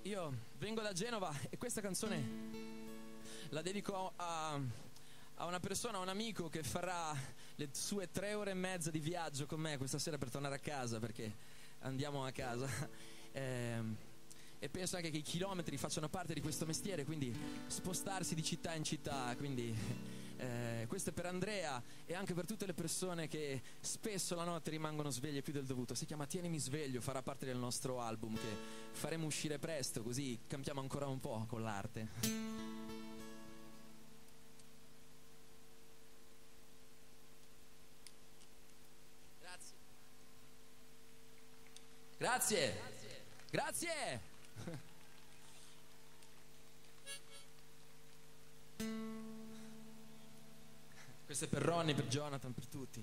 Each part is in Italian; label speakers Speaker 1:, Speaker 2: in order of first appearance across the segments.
Speaker 1: Io vengo da Genova e questa canzone la dedico a una persona, a un amico che farà le sue 3 ore e mezza di viaggio con me questa sera per tornare a casa, perché andiamo a casa. E penso anche che i chilometri facciano parte di questo mestiere, quindi spostarsi di città in città. Quindi questo è per Andrea e anche per tutte le persone che spesso la notte rimangono sveglie più del dovuto. Si chiama Tienimi sveglio, farà parte del nostro album che faremo uscire presto, così campiamo ancora un po' con l'arte. Grazie. Grazie. Questo è per Ronnie, per Jonathan, per tutti.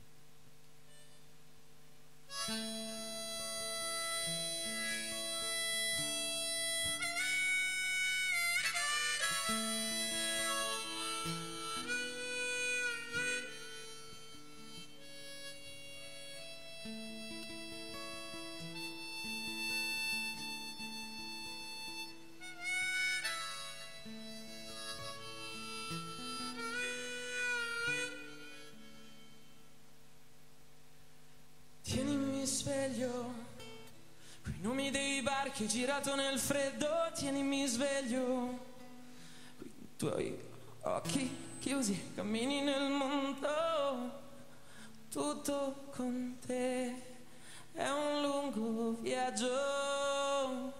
Speaker 1: Tienimi sveglio, coi nomi dei bar che hai girato nel freddo. Tienimi sveglio, coi tuoi occhi chiusi, cammini nel mondo. Tutto con te è un lungo viaggio.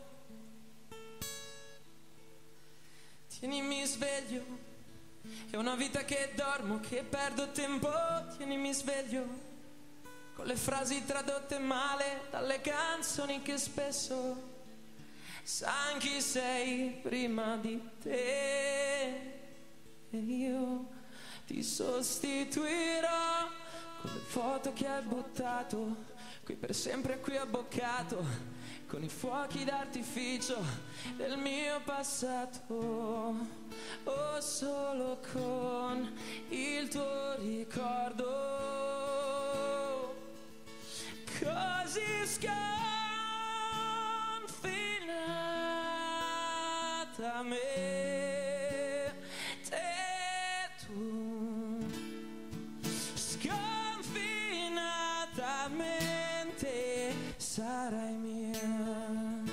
Speaker 1: Tienimi sveglio, è una vita che dormo, che perdo tempo. Tienimi sveglio, con le frasi tradotte male dalle canzoni che spesso san chi sei prima di te. E io ti sostituirò con le foto che hai buttato qui per sempre qui abboccato, con i fuochi d'artificio del mio passato, o solo con il tuo ricordo. Così sconfinatamente tu, sconfinatamente sarai mia.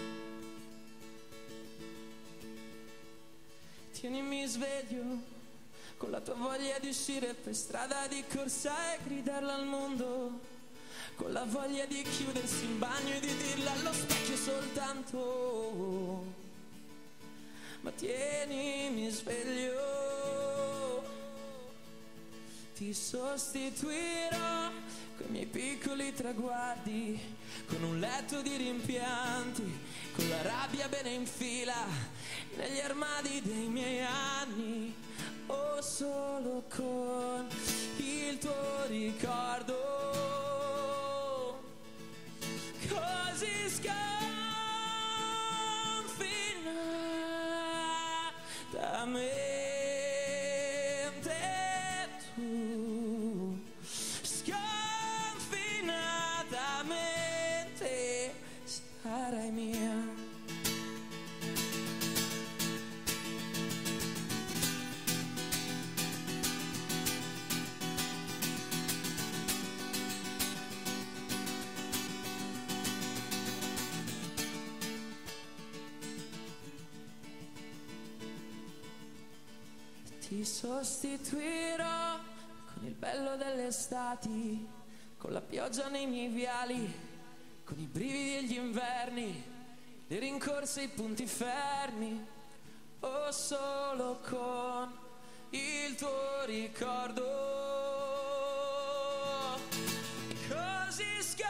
Speaker 1: Tienimi sveglio, con la tua voglia di uscire per strada di corsa e gridarla al mondo, con la voglia di chiudersi in bagno e di dirla allo specchio soltanto. Ma tienimi sveglio, ti sostituirò con i miei piccoli traguardi, con un letto di rimpianti, con la rabbia bene in fila negli armadi dei miei anni, o solo con il tuo ricordo. Così sconfinatamente tu, sconfinatamente sarai mia. Ti sostituirò con il bello delle estati, con la pioggia nei miei viali, con i brividi degli inverni, le rincorse e i punti fermi, o solo con il tuo ricordo. Così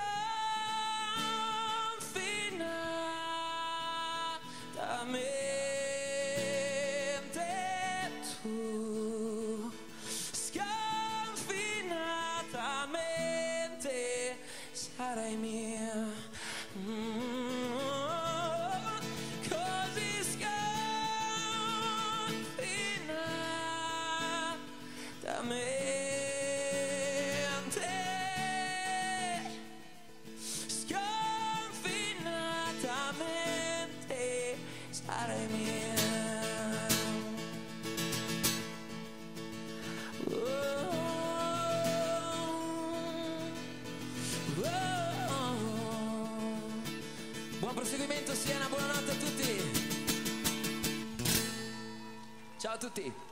Speaker 1: sconfinatamente sarai mia. Così sconfinatamente diventare mia. Buon proseguimento Siena, buonanotte a tutti. Ciao a tutti.